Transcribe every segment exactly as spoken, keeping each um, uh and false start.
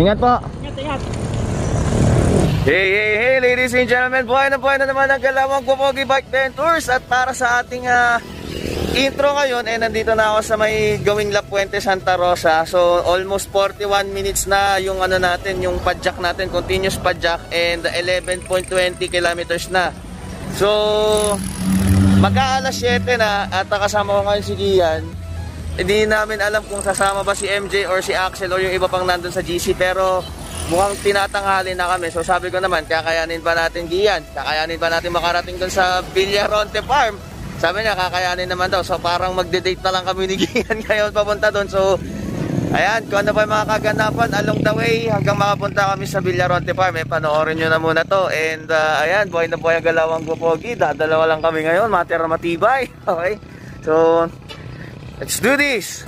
Ingat po. Ingat, ingat. Hey, hey, hey, ladies and gentlemen, buhay na buhay na naman ang Galawang Popogi Bike Ventures. At para sa ating uh, intro ngayon, eh, nandito na ako sa may gawing La Puente Santa Rosa. So almost forty-one minutes na yung ano natin, yung padjak natin, continuous padjak, and eleven point two zero kilometers na. So magka-alas siyete na at kasama ko ngayon si Gian. Hindi namin alam kung sasama ba si M J or si Axel or yung iba pang nandun sa G C, pero mukhang tinatanghali na kami. So sabi ko naman, kakayanin ba natin Gian? Kakayanin ba natin makarating dun sa Villaronte Farm? Sabi niya, kakayanin naman daw. So parang magde-date na lang kami ni Gian ngayon papunta dun. So ayan, kung ano pa yung mga kaganapan along the way hanggang makapunta kami sa Villaronte Farm, eh panoorin nyo na muna to. And uh, ayan, buhay na buhay ang Galawang Popogi. Dadalawa lang kami ngayon, matira matibay. Okay, so let's do this.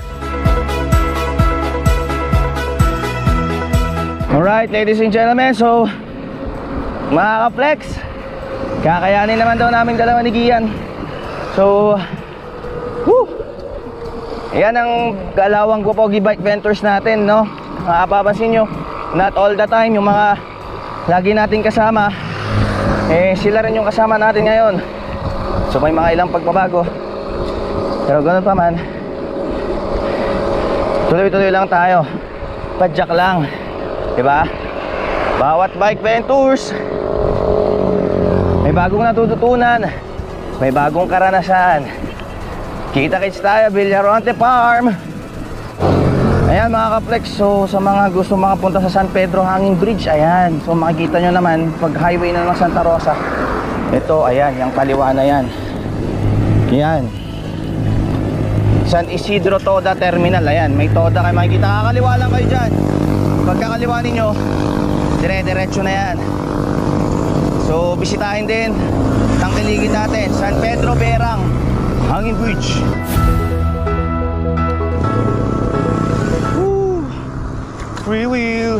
Alright, ladies and gentlemen, so mga ka-flex, kakayanin naman daw namin dalawa ni Gian. So whoo, yan ang Galawang Popogi Bike Ventures natin, no? Makapapansin nyo, not all the time yung mga lagi natin kasama, eh sila rin yung kasama natin ngayon. So may mga ilang pagbabago, pero ganoon pa man, tuloy-tuloy lang tayo, padjak lang, diba? Bawat bike ventures may bagong natututunan, may bagong karanasan. Kita-kits tayo, Villaronte Farm. Ayan mga ka-flex, so sa mga gusto makapunta sa San Pedro Hanging Bridge, ayan, so makikita nyo naman pag highway na ng Santa Rosa, ito, ayan, yung kaliwa na yan, yan San Isidro Toda Terminal. Ayan, may Toda kayo makikita, kakaliwa lang kayo dyan. Pagkakaliwa ninyo, dire-diretso na yan. So bisitahin din, tangkiligin natin San Pedro Berang Hanging Bridge. Woo! Free wheel.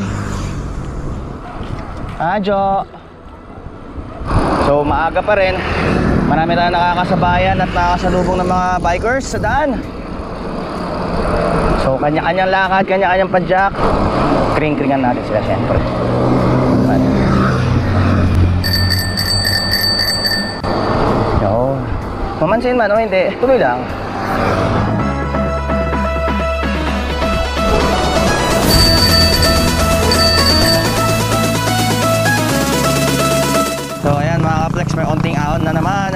Adyo. So maaga pa rin, marami na nakakasabayan at nakakasalubong ng mga bikers sa daan. So kanya-kanyang lakad, kanya-kanyang padjak. Kring-kringan natin sila siyempre. Yo, mamansin man o hindi, tuloy lang. So ayan mga ka-flex, may onting ahon na naman.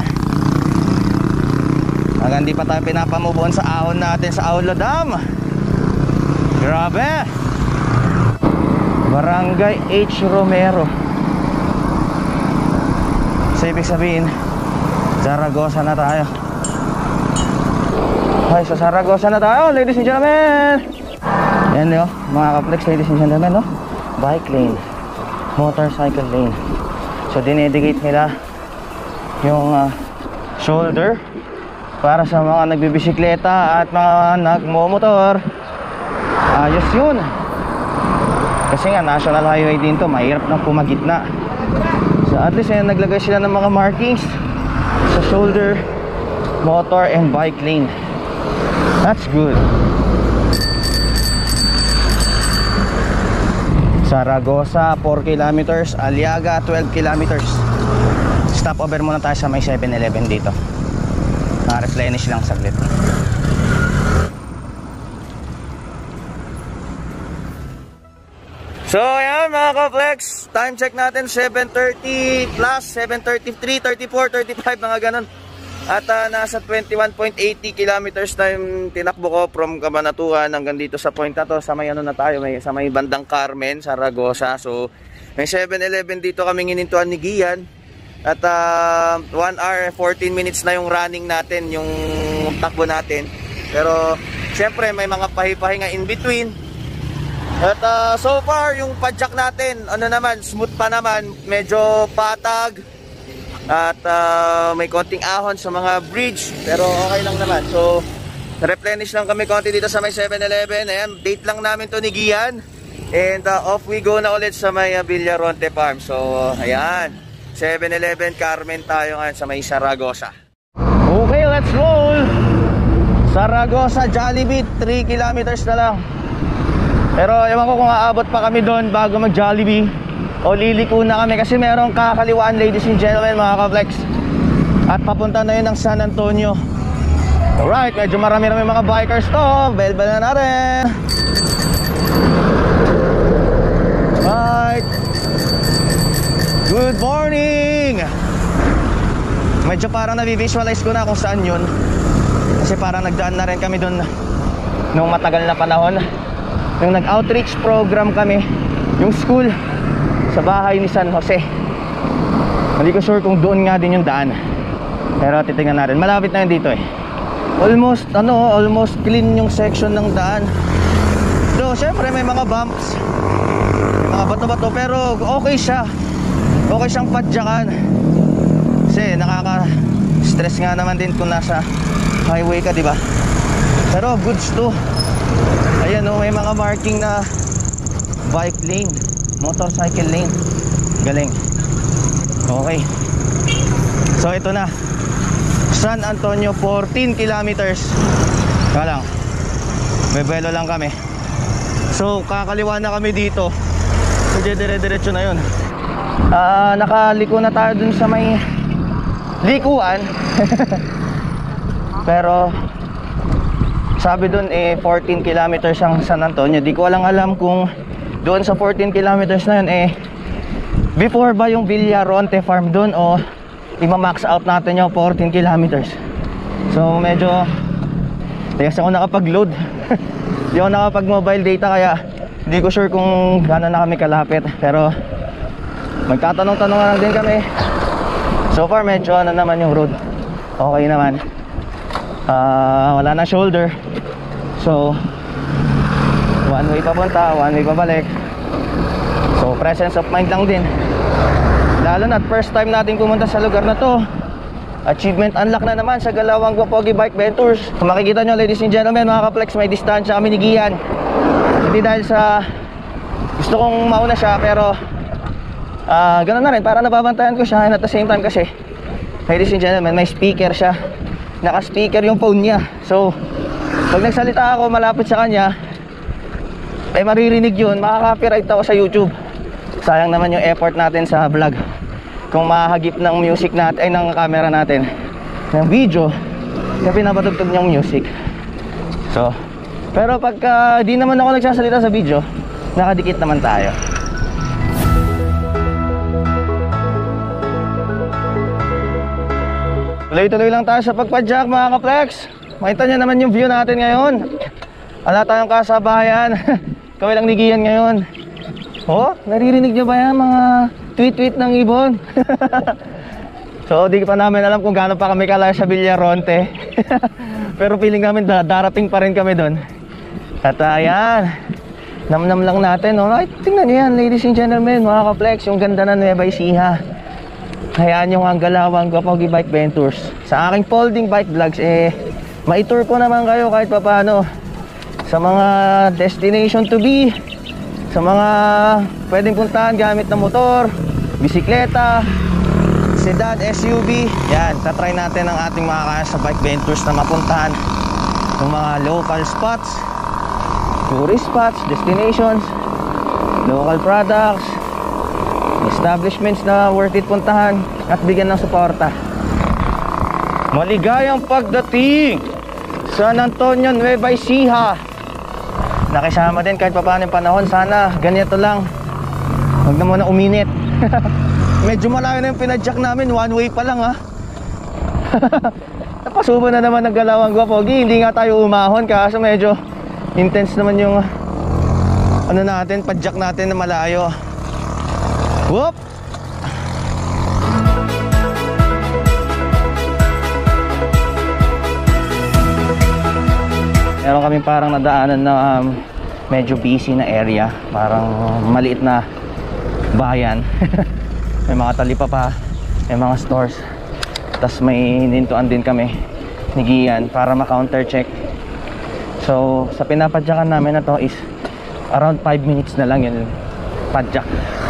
Hanggang di pa tayo pinapamubuan sa ahon natin sa Aulo Dam. Grabe! Barangay H. Romero. So ibig sabihin, Zaragoza na tayo. Ay, sa Zaragoza na tayo, ladies and gentlemen. Yan yun, mga ka-flex, ladies and gentlemen, no? Bike lane, motorcycle lane. So dinedicate nila yung uh, shoulder para sa mga nagbibisikleta at mga nagmumotor. Ayos yun. Kasi nga national highway din to, mahirap na pumagitna. So at least eh, naglagay sila ng mga markings sa shoulder, motor and bike lane. That's good. Zaragoza four kilometers, Aliaga twelve kilometers. Stop over muna tayo sa may seven eleven dito. Na-replenish lang saglit. So ayan mga ka-flex, time check natin seven thirty plus, seven thirty-three, thirty-four, thirty-five, mga ganon. At uh, nasa twenty-one point eight zero kilometers na yung tinakbo ko from Cabanatuan hanggang dito sa point na to. Sa may ano na tayo, may, sa may bandang Carmen, Zaragoza. So may seven eleven dito kami ginintuan ni Gian. At uh, one hour fourteen minutes na yung running natin, yung takbo natin. Pero syempre may mga pahipahinga in between. At uh, so far yung padjak natin, ano naman, smooth pa naman, medyo patag. At uh, may konting ahon sa mga bridge, pero okay lang naman. So replenish lang kami konti dito sa may seven eleven. Ayan, date lang namin to ni Gian. And uh, off we go na ulit sa may uh, Villaronte Farm. So uh, ayan, seven eleven Carmen tayo ngayon sa may Zaragoza. Okay, let's roll. Zaragoza Jollibee, three kilometers na lang. Pero ewan ko kung aabot pa kami doon bago mag Jollibee o liliko na kami kasi merong kakaliwaan, ladies and gentlemen, mga ka-flex. At papunta na yun ng San Antonio. Alright, medyo marami-rami mga bikers to. Bell-bell na natin. Alright, good morning. Medyo parang nabivisualize ko na kung saan yun, kasi parang nagdaan na rin kami doon nung matagal na panahon, nung nag-outreach program kami, yung school sa bahay ni San Jose. Hindi ko sure kung doon nga din yung daan, pero titingnan natin. Malapit na yun dito eh. Almost ano, almost clean yung section ng daan. So syempre may mga bumps, mga bato-bato, pero okay siya. Okay siyang padyakan. Kasi nakaka-stress nga naman din kung nasa highway ka, di ba? Pero goods to. Ayan o, oh, may mga marking na bike lane, motorcycle lane. Galing. Okay. So ito na, San Antonio, fourteen kilometers. Kaya lang, bebelo lang kami. So kakaliwa na kami dito. So dire-diretso na yun. uh, Nakaliko na tayo dun sa may likuan. Pero sabi dun eh fourteen kilometers ang San Antonio. Di ko lang alam kung doon sa fourteen kilometers na yun eh before ba yung Villaronte Farm dun, o ima-max out natin yung fourteen kilometers. So medyo di kasi ako nakapag-load. Di ako nakapag-mobile data, kaya hindi ko sure kung gano'n na kami kalapit. Pero magtatanong-tanong lang din kami. So far medyo ano naman yung road, okay naman. Uh, wala na shoulder. So one way papunta, one way pabalik. So presence of mind lang din. Lalo na first time natin pumunta sa lugar na to. Achievement unlock na naman sa Galawang Guapogi Bike Ventures. Kung makikita nyo, ladies and gentlemen, mga ka-flex, may distansya kami ni Gian. Hindi dahil sa gusto kong mauna siya, pero uh, ganoon na rin, para nababantayan ko siya. And at the same time kasi, ladies and gentlemen, may speaker siya. Naka-speaker yung phone niya. So pag nagsalita ako malapit sa kanya, eh maririnig yun, makaka-copyright ako sa YouTube. Sayang naman yung effort natin sa vlog kung mahagip ng music natin, ay ng camera natin, ng video, kaya pinapatugtog niyang music. So pero pagka di naman ako nagsasalita sa video, nakadikit naman tayo. Tuloy-tuloy lang tayo sa pagpadyak, mga ka-flex. Makita nyo naman yung view natin ngayon. Wala tayong kasabayan. Kami lang ni Gian ngayon. Oh, naririnig nyo ba yan, mga tweet-tweet ng ibon? So di pa namin alam kung gaano pa kami kalayo sa Villaronte. Pero feeling namin darating pa rin kami doon. At ayan, namnam lang natin, oh. Ay, tingnan nyo yan, ladies and gentlemen, mga ka-flex, yung ganda na Nueva Ecija. Hayaan nyo ang Galawang Guapogi Bike Ventures. Sa aking folding bike vlogs, eh maitour ko naman kayo kahit pa paano sa mga destination to be, sa mga pwedeng puntahan gamit na motor, bisikleta, sedan, S U V. Yan, tatry natin ang ating mga kaya sa Bike Ventures na mapuntahan ng mga local spots, tourist spots, destinations, local products, establishments na worth it puntahan at bigyan ng suporta. Maligayang pagdating San Antonio, Nueva Ecija. Nakisama din kahit papaano yung panahon. Sana ganito lang, huwag na muna uminit. Medyo malayo na yung pinadyak namin, one way pa lang ha. Napasubo na naman ng Galawang Guapogi. Hindi nga tayo umahon, kaso medyo intense naman yung ano natin, padyak natin na malayo. Whoop! Meron kaming parang nadaanan na um, medyo busy na area. Parang maliit na bayan. May mga talipa pa, may mga stores. Tapos may hinintuan din kami ni Gian para ma-counter check. So sa pinapadyakan namin na to is around five minutes na lang yun, padyak.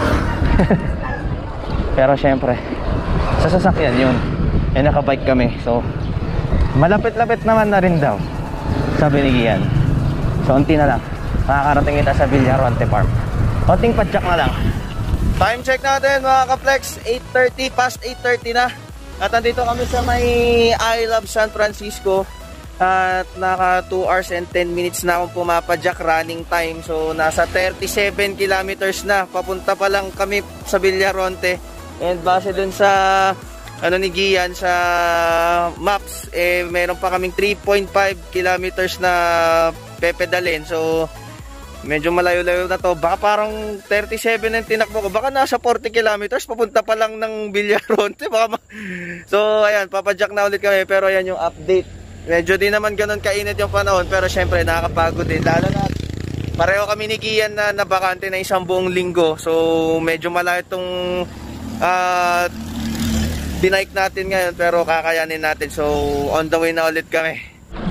Pero syempre sa sasakyan yun, eh nakabike kami, so malapit-lapit naman na rin daw, sabi ni Gian. So unti na lang. makakarating kita sa Villaronte Farm. Konting padyak na lang. Time check natin mga ka-flex, eight thirty, past eight thirty na. At nandito kami sa may I Love San Francisco. At naka two hours and ten minutes na akong pumapadyak running time. So nasa thirty-seven kilometers na. Papunta pa lang kami sa Villaronte. And base dun sa ano ni Gian sa maps, eh meron pa kaming three point five kilometers na pepedalin. So medyo malayo-layo na to. Baka parang thirty-seven ang tinakbo ko. Baka nasa forty kilometers. Papunta pa lang ng Villaronte. Baka so ayan, papadyak na ulit kami. Pero ayan yung update. Medyo din naman ganun kainit yung panahon. Pero syempre nakakapagod din. Lalo na pareho kami ni Gian na nabakante na isang buong linggo. So medyo malayo itong uh, binike natin ngayon. Pero kakayanin natin. So on the way na ulit kami.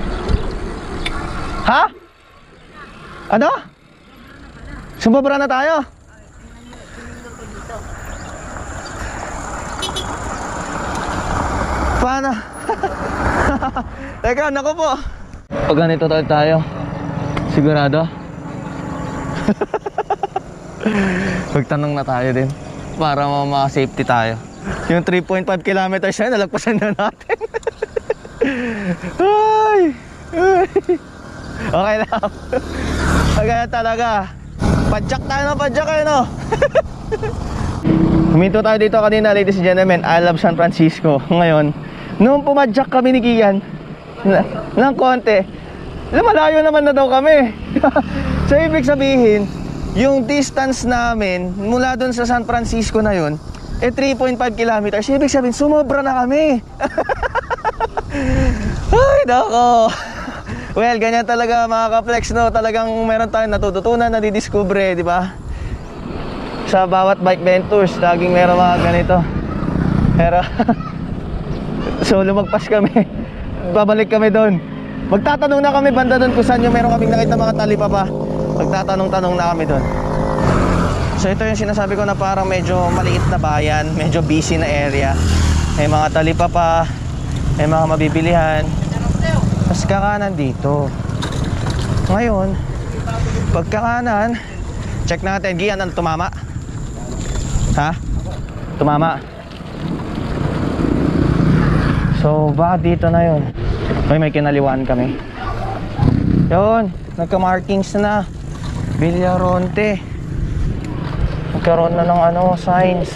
Ha? Ano? Sumobra na tayo. Paano? Teka, naku po. Pag ganito tayo, sigurado? Magtanong na tayo din para ma-safety tayo. Yung three point five kilometers na nalagpasan na natin. Ay, ay. Okay lang. Kaya talaga padyak tayo na padyak kayo, no? Huminto tayo dito kanina, ladies and gentlemen. I Love San Francisco. Ngayon, nung pumadyak kami ni Kian na, ng konti, lumalayo naman na daw kami. So ibig sabihin, yung distance namin mula dun sa San Francisco na yun, eh three point five kilometers. Ibig sabihin, sumobra na kami. Ay, nako. Well, ganyan talaga mga ka-flex, no? Talagang meron tayong natututunan, nadidiscover, di ba? Sa bawat bike ventures, laging meron mga ganito. Pero so lumagpas kami. Babalik kami doon. Magtatanong na kami banda doon kung saan yung meron kaming nakita mga talipapa. Magtatanong-tanong na kami doon. So ito yung sinasabi ko na parang medyo maliit na bayan, medyo busy na area. May mga talipapa, may mga mabibilihan. Mas kakanan dito. Ngayon, pagkakanan, check natin. Gian, ano, tumama? Ha? Tumama? So, baka dito na yun. May may kinaliwan kami. Yun, nagka-markings na. Villaronte. Nagkaroon na ng ano, signs.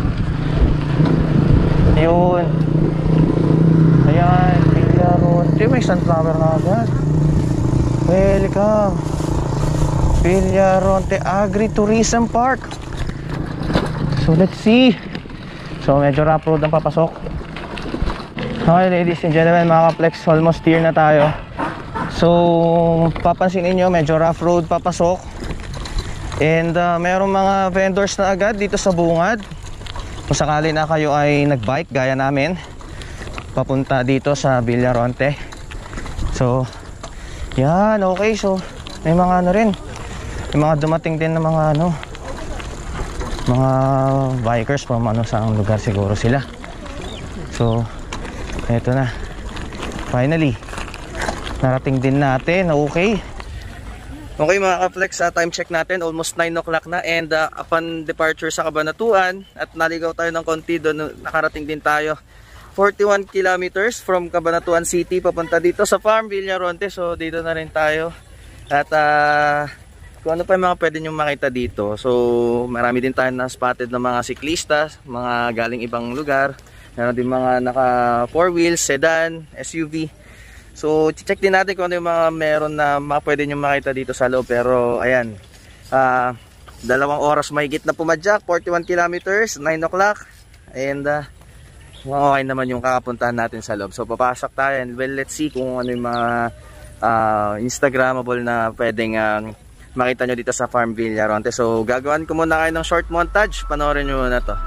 Yun. Ayan. Villaronte, may sunflower na agad. Welcome Villaronte Agri-Tourism Park. So let's see. So medyo rough road ang papasok. Okay ladies and gentlemen, mga ka-flex, almost here na tayo. So papansinin nyo, medyo rough road papasok. And uh, mayroong mga vendors na agad dito sa bungad. Kung sakali na kayo ay nagbike gaya namin papunta dito sa Villaronte. So yan, okay. So may mga ano rin, may mga dumating din na mga ano, mga bikers from ano, saang lugar siguro sila. So eto na, finally narating din natin. Okay. Okay mga ka-flex, uh, time check natin, almost nine o'clock na. And uh, upon departure sa Cabanatuan, at naligaw tayo ng konti doon, nakarating din tayo forty-one kilometers from Cabanatuan City papunta dito sa Farm Villaronte. So dito na rin tayo. At uh, kung ano pa yung mga pwede nyo makita dito. So marami din tayo na spotted ng mga siklistas, mga galing ibang lugar. Meron din mga naka four wheels, sedan, S U V. So check din natin kung ano yung mga meron na mga pwede nyo makita dito sa loob. Pero ayan, uh, dalawang oras mahigit na pumadyak, forty-one kilometers, nine o'clock. And uh, okay naman yung kakapuntahan natin sa loob. So papasok tayo and well, let's see kung ano yung mga uh, Instagrammable na pwedeng uh, makita nyo dito sa Farm Villaronte. So gagawin ko muna kayo ng short montage. Panoorin nyo muna to.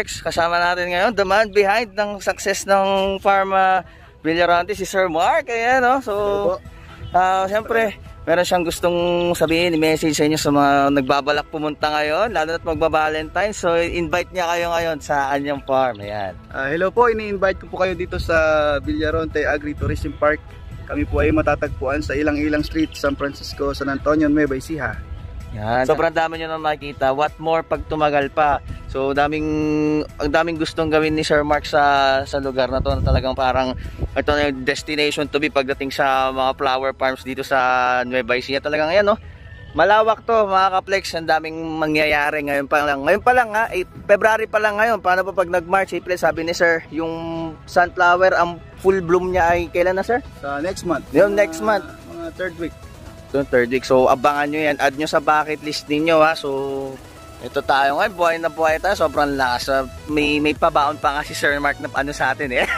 Flex, kasama natin ngayon, the man behind ng success ng Pharma Villaronte, si Sir Mark. Ayan, no? So, uh, siyempre, meron siyang gustong sabihin, i-message sa inyo sa mga nagbabalak pumunta ngayon, lalo na't magba-Valentine. So, invite niya kayo ngayon sa kanyang farm. Ayan. Uh, hello po, ini-invite ko po kayo dito sa Villaronte Agri-Tourism Park. Kami po ay matatagpuan sa Ilang-Ilang Street, San Francisco, San Antonio, Nueva Ecija. Yan. Sobrang dami nyo na makikita. What more pag tumagal pa. So daming, ang daming gustong gawin ni Sir Mark sa, sa lugar na to, na talagang parang ito na yung destination to be pagdating sa mga flower farms dito sa Nueva Ecija. Talagang yan, no? Malawak to, mga ka-Flex. Ang daming mangyayari ngayon pa lang. Ngayon pa lang ha, eh, February pa lang ngayon. Paano pa pag nag-March, April, sabi ni Sir, yung sunflower, ang full bloom niya ay kailan na, Sir? Sa next month. Yung next month. Mga third week. Yung third week. So abangan nyo yan, add nyo sa bucket list ninyo ha. So ito tayo ngayon, buhay na buhay tayo, sobrang lakas. May, may pabaon pa nga si Sir Mark na ano sa atin eh.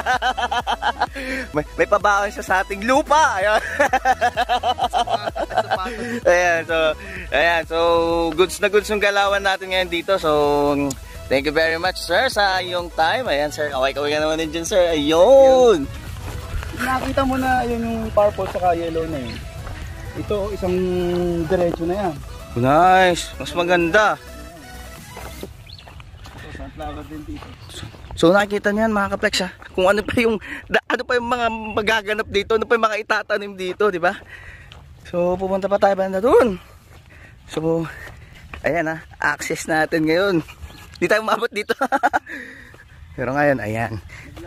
may, may pabaon siya sa ating lupa. Ayan. Ayan, so, ayan, so goods na goods yung galawan natin ngayon dito. So thank you very much, Sir, sa iyong time. Ayan, Sir, kaway-kaway ka naman din dyan, Sir. Ayun. Nakita mo na yun yung purple saka yellow na yun. Ito, isang diretso na yan. Nice. Mas maganda. Ito, sunflower din dito. So nakikita niyan, mga ka-Flex, ha? Kung ano pa yung ano pa yung mga magaganap dito, ano pa yung mga itatanim dito, di ba? So pupunta pa tayo banda doon. So ayan ha, access natin ngayon. Hindi tayo umabot dito. Pero ngayon, ayan.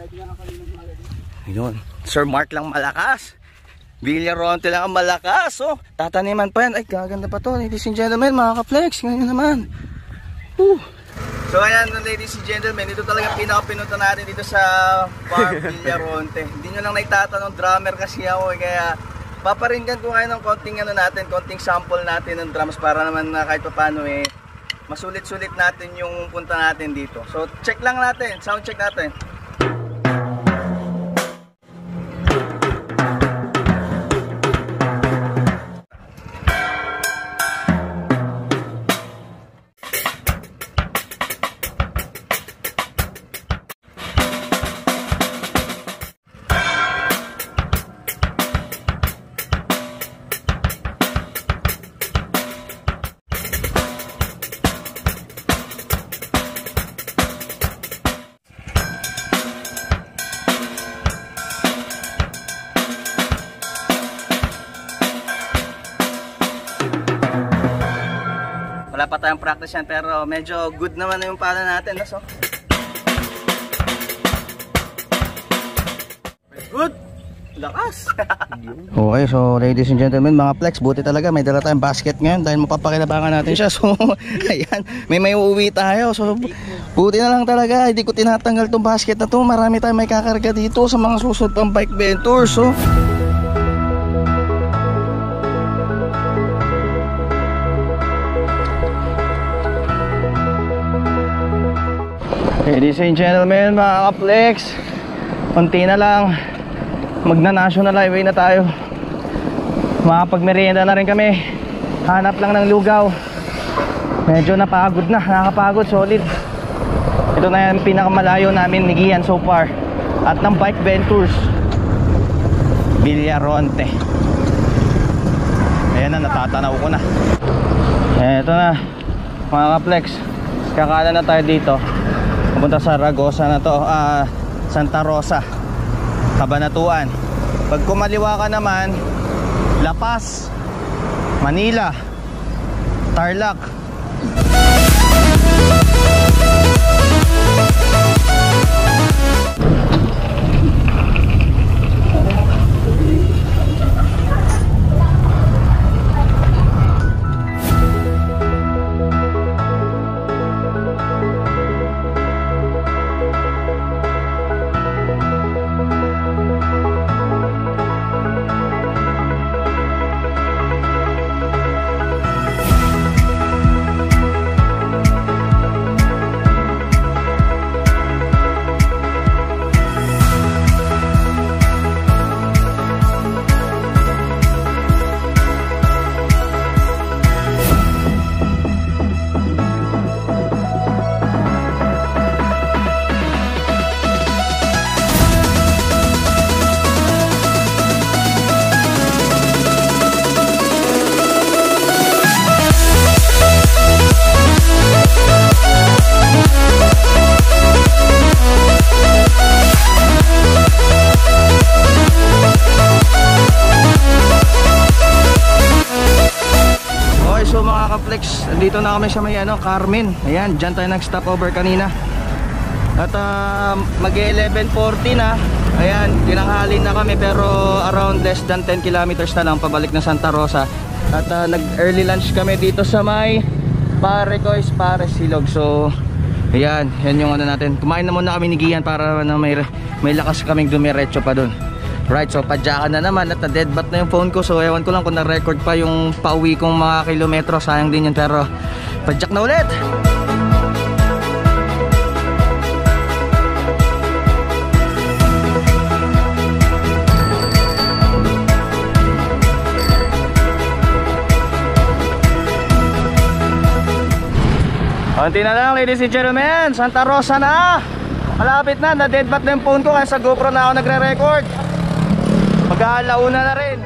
Ayun. Sir Mark lang malakas. Villaronte lang ang malakas. Oh, tataniman pa yan. Ay, gaganda pa to, ladies and gentlemen, mga ka-Flex. Ngayon naman. Whew. So ayan, ladies and gentlemen, ito talaga pinaka-pinunta natin dito sa Farm Villaronte. Hindi nyo lang naitatanong, drummer kasi ako. Kaya paparinggan ko kayo ng konting ano natin, konting sample natin ng drums para naman na kahit pa paano eh, masulit-sulit natin yung punta natin dito. So check lang natin, sound check natin. Wala pa tayong practice yan, pero medyo good naman na yung pala natin. No? So, good! Lakas! Okay, so ladies and gentlemen, mga Flex, buti talaga may dala tayong basket ngayon dahil mapapakinabangan natin siya. So, ayan, may may uuwi tayo. So, buti na lang talaga, hindi ko tinatanggal tong basket na to. Marami tayong may kakarga dito sa mga susunod pang bike ventures. So, ladies and gentlemen, mga ka-Flex, konti na lang, magna-national highway na tayo. Makapagmerienda na rin kami. Hanap lang ng lugaw. Medyo napagod na, nakakapagod, solid. Ito na yung pinakamalayo namin ni Gian so far. At ng bike ventures, Villaronte. Ayan na, natatanaw ko na. Ito na, mga ka-Flex, kakanan na tayo dito. Pupunta sa Ragosa na to, uh, Santa Rosa, Cabanatuan. Pag kumaliwa ka naman, La Paz, Manila, Tarlac. ka-flex, dito na kami sa may ano, Carmen. Ayan, dyan tayo nag-stop over kanina. At uh, mag eleven forty na. Ayan, tinanghali na kami pero around less than ten kilometers na lang pabalik na Santa Rosa. At uh, nag-early lunch kami dito sa may Parecois, Pares Silog. So, ayan, yan yung ano natin. Kumain na muna kami ni Gian para na may, may lakas kaming dumiretso pa dun. Right, so padyakan na naman at na-deadbat na yung phone ko. So ewan ko lang kung na-record pa yung pauwi kong mga kilometro. Sayang din yun, pero padyak na ulit. Konti na lang, ladies and gentlemen, Santa Rosa na. Malapit na, na-deadbat na yung phone ko kaya sa GoPro na ako nagre-record. Mag-aalauna na rin.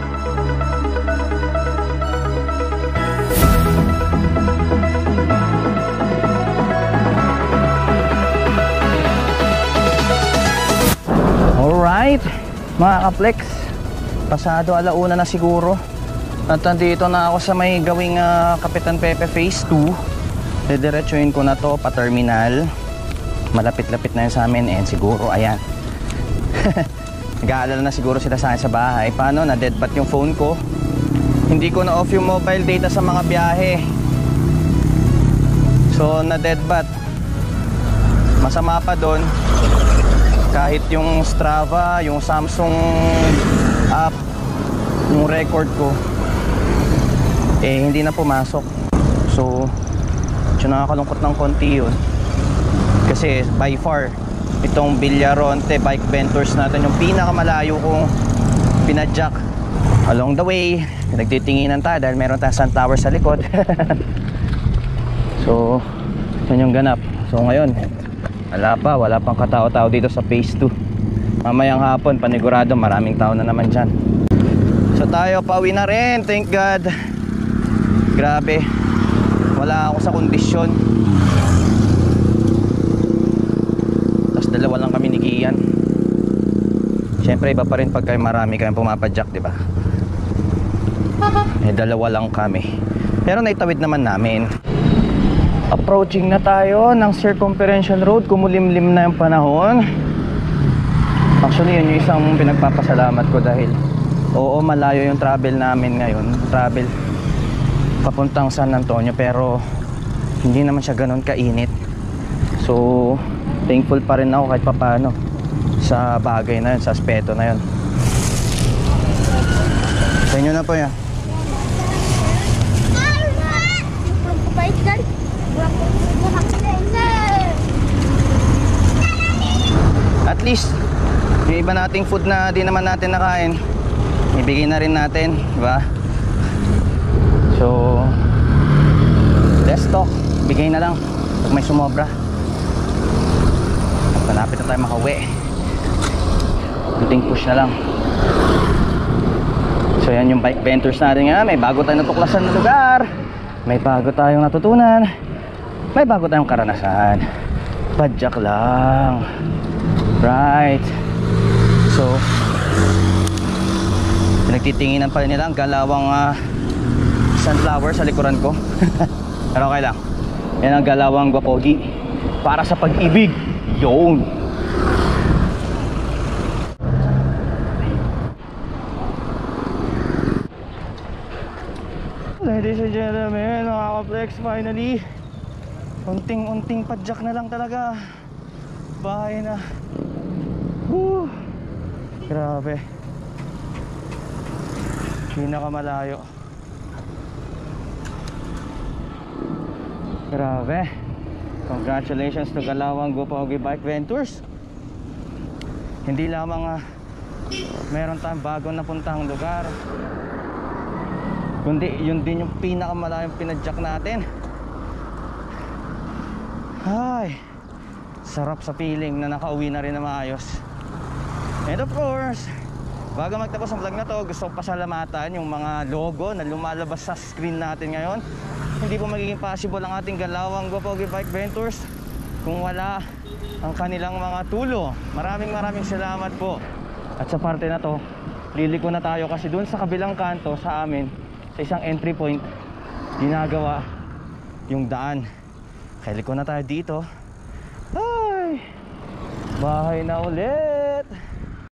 Alright, mga ka-flex, pasado alauna na siguro. At nandito na ako sa may gawing uh, Kapitan Pepe Phase two. Didiretsuhin ko na to pa terminal. Malapit-lapit na yun sa amin. And siguro, ayan. Nag-aalala na siguro sila sa akin sa bahay. Paano? Na-deadbat yung phone ko. Hindi ko na-off yung mobile data sa mga biyahe. So, na-deadbat. Masama pa doon. Kahit yung Strava, yung Samsung app, yung record ko, eh, hindi na pumasok. So, nakakalungkot ng konti yun. Kasi, by far, itong Villaronte Bike Ventures natin yung pinakamalayo kong pinadyak. Along the way, nagtitinginan tayo dahil meron tayong sunflower sa likod. So, yun yung ganap. So ngayon, wala pa, wala pang katao-tao dito sa phase two. Mamayang hapon, panigurado, maraming tao na naman dyan. So tayo, pauwi na rin, thank God. Grabe, wala ako sa kondisyon. Dalawa lang kami ni Kian. Siyempre iba pa rin pag kayo marami kayong pumapadyak, di ba? Eh dalawa lang kami. Pero naitawid naman namin. Approaching na tayo ng Circumferential Road. Kumulimlim na yung panahon. Actually yun yung isang pinagpapasalamat ko dahil oo, malayo yung travel namin ngayon. Travel papuntang San Antonio, pero hindi naman siya ganun kainit. So thankful pa rin ako kahit papaano sa bagay na yun, sa aspeto na yun. Sa inyo na po yan. At least yung iba nating food na di naman natin nakain, ibigay na rin natin, diba? So let's talk, bigay na lang pag may sumobra. Malapit na tayo makauwi. Kunting push na lang. So yan yung bike ventures natin nga. May bago tayong natuklasan na lugar. May bago tayong natutunan. May bago tayong karanasan. Padyak lang. Right. So pinagtitinginan pa rin nila ang galawang uh, sunflower sa likuran ko. Pero okay lang. Yan ang galawang Gwapogi para sa pag-ibig. Yun. Ladies and gentlemen, nakaka-flex finally. Unting-unting padyak na lang talaga. Bahay na. Woo. Grabe. Pinakamalayo. Grabe. Congratulations to Galawang Gwapogi Bike Ventures. Hindi lamang uh, meron tayong bagong napuntahang lugar, kundi yun din yung pinakamalayong pinadyak natin. Ay, sarap sa feeling na nakauwi na rin na maayos. And of course, bago magtapos ang vlog na to, gusto ko pasalamatan yung mga logo na lumalabas sa screen natin ngayon. Hindi po magiging possible ang ating Galawang Gwapogi Bike Ventures kung wala ang kanilang mga tulong. Maraming maraming salamat po. At sa parte na to, liliko na tayo kasi dun sa kabilang kanto sa amin, sa isang entry point, ginagawa yung daan. Kaya liko na tayo dito. Ay, bahay na ulit.